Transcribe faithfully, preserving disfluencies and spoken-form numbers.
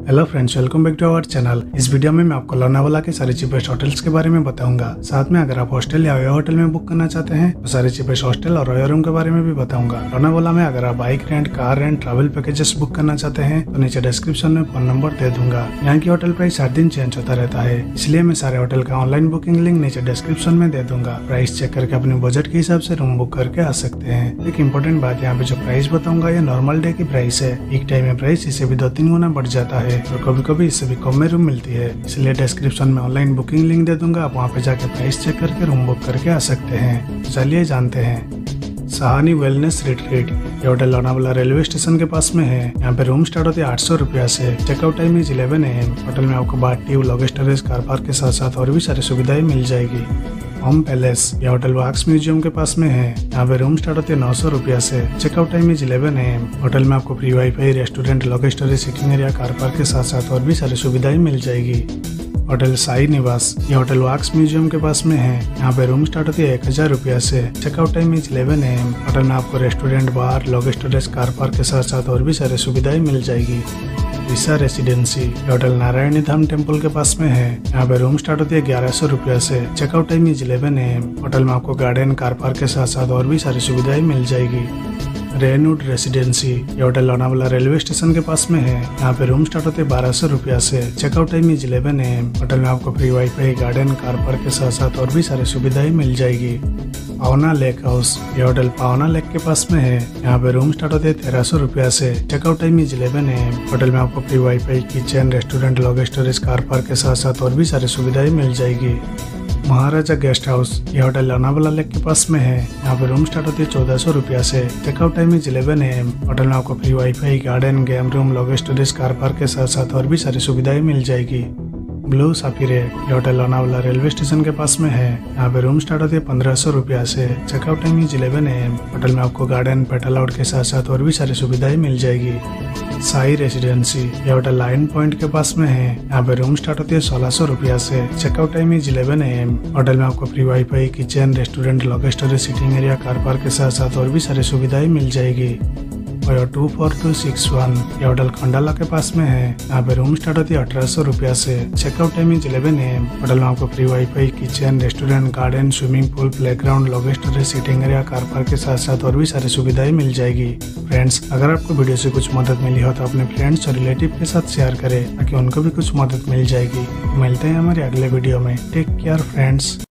Hello friends, welcome back to our channel. इस video में मैं आपको लोनावाला के सारे चीपेस्ट होटल्स के बारे में बताऊंगा। साथ में अगर आप हॉस्टल या एविएटर होटल में बुक करना चाहते हैं तो सारे चीपेस्ट हॉस्टल और एविएटर रूम के बारे में भी बताऊंगा। लोनावाला में अगर आप bike rent, car rent, travel packages book करना चाहते हैं तो नीचे डिस्क्रिप्शन में फोन नंबर दे दूंगा। यहाँ की होटल प्राइस हर दिन चेंज होता रहता है, इसलिए मैं सारे होटल का ऑनलाइन बुकिंग लिंक नीचे डिस्क्रिप्शन में दे दूंगा। प्राइस चेक करके अपने बजट के हिसाब से रूम बुक करके आ सकते हैं। एक इम्पोर्टेंट बात, यहाँ पे जो प्राइस बताऊंगा ये नॉर्मल डे की प्राइस है। एक टाइम में प्राइस इसे भी दो तीन गुना बढ़ जाता है और कभी कभी इससे भी कम में रूम मिलती है, इसलिए डिस्क्रिप्शन में ऑनलाइन बुकिंग लिंक दे दूंगा। आप वहाँ पे जाकर प्राइस चेक करके रूम बुक करके आ सकते हैं। चलिए जानते हैं। सहानी वेलनेस रिट्रीट, ये होटल लोनावाला रेलवे स्टेशन के पास में है। यहाँ पे रूम स्टार्ट होती है आठ सौ रुपया से। Checkout time is eleven A M. Hotel में आपको bath tub, log storage, car park के साथ साथ और भी सारी सुविधाएं मिल जाएगी। होम पैलेस, यह होटल वॉक्स म्यूजियम के पास में है। यहाँ पे रूम स्टार्ट होते हैं नौ सौ रुपया से। Checkout time is eleven A M. Hotel में आपको free wifi, restaurant, log storage, sitting area, car park के साथ साथ और भी सारी सुविधाएं मिल जाएगी। होटल साई निवास, ये होटल वॉक्स म्यूजियम के पास में है। यहाँ पे रूम स्टार्ट होती है एक हजार रुपया से। Checkout time is eleven A M. Hotel में आपको restaurant, bar, log storage, car park के साथ साथ और भी सारी सुविधाएं मिल जाएगी। Visa residency, hotel Narayani Dham temple के पास में है। यहाँ पे रूम स्टार्ट होती है ग्यारह सौ रुपया से। Checkout time is eleven A M. Hotel में आपको गार्डन, कार पार्क के साथ साथ और भी सारी सुविधाएं मिल जाएगी। रेनवुड रेसिडेंसी, ये होटल लोनावाला रेलवे स्टेशन के पास में है। यहाँ पे रूम स्टार्ट होते हैं बारह सौ रुपया से। Checkout time is eleven A M. Hotel में आपको free wifi, garden, car park के साथ साथ और भी सारी सुविधाएं मिल जाएगी। पावना लेक हाउस, ये होटल पावना लेक के पास में है। यहाँ पे रूम स्टार्ट होते हैं तेरह सौ रुपया से। Checkout time is eleven A M. Hotel में आपको free wifi, kitchen, restaurant, log storage, car park के साथ साथ और भी सारी सुविधाएं मिल जाएगी। महाराजा गेस्ट हाउस, ये होटल लोनावाला लेक के पास में है। यहाँ पे रूम स्टार्ट होती है चौदह सौ रुपया से। Checkout time is eleven A M. Hotel में आपको free wifi, garden, game room, log storage, car park के साथ साथ और भी सारी सुविधाएं मिल जाएगी। ब्लू साफिरे, ये होटल लोनावाला रेलवे स्टेशन के पास में है। यहाँ पे रूम स्टार्ट होती है पंद्रह सौ रुपया से। Checkout time is eleven A M. Hotel में आपको गार्डन, पेटल आउट के साथ साथ और भी सारी सुविधाएं मिल जाएगी। साई रेसिडेंसी, ये होटल लाइन पॉइंट के पास में है। यहाँ पे रूम स्टार्ट होती है सोलह सौ रुपया से। Checkout time is eleven A M. Hotel में आपको free wifi, kitchen, restaurant, log storage, sitting area, car park के साथ साथ और भी सारी सुविधाएं मिल जाएगी। Two four two six one, ये होटल खंडाला के पास में है। यहाँ पे रूम स्टार्ट होती है अठारह सौ रुपया से। Checkout time is eleven A M. Hotel में आपको free wifi, kitchen, restaurant, garden, swimming pool, playground, log storage, sitting area, car park के साथ साथ और भी सारी सुविधाएं मिल जाएगी। फ्रेंड्स, अगर आपको वीडियो से कुछ मदद मिली हो तो अपने फ्रेंड्स और रिलेटिव के साथ शेयर करें ताकि उनको भी कुछ मदद मिल जाएगी। मिलते हैं हमारे अगले वीडियो में। Take care friends.